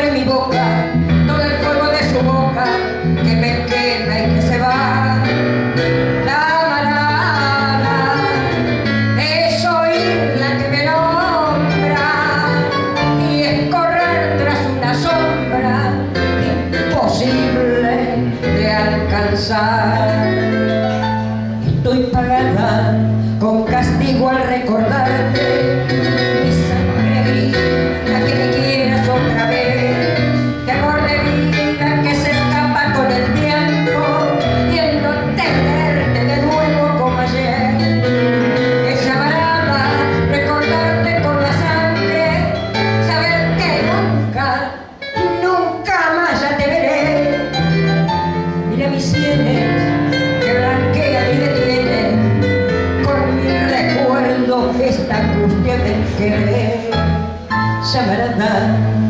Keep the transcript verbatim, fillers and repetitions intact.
abre mi boca todo el fuego de su boca que me quema y que se va. La mañana es oír la que me nombra y es correr tras una sombra imposible de alcanzar. Estoy pagada con castigo al recordarte mi sangre gris, la que me quieras otra vez, temor de vida que se escapa con el tiempo y el no tenerte de nuevo como ayer. Esa barata, recordarte con la sangre, saber que nunca, nunca más ya te veré. Mira mis sienes que blanquean y detienen con mi recuerdo esta angustia del querer. Llamarada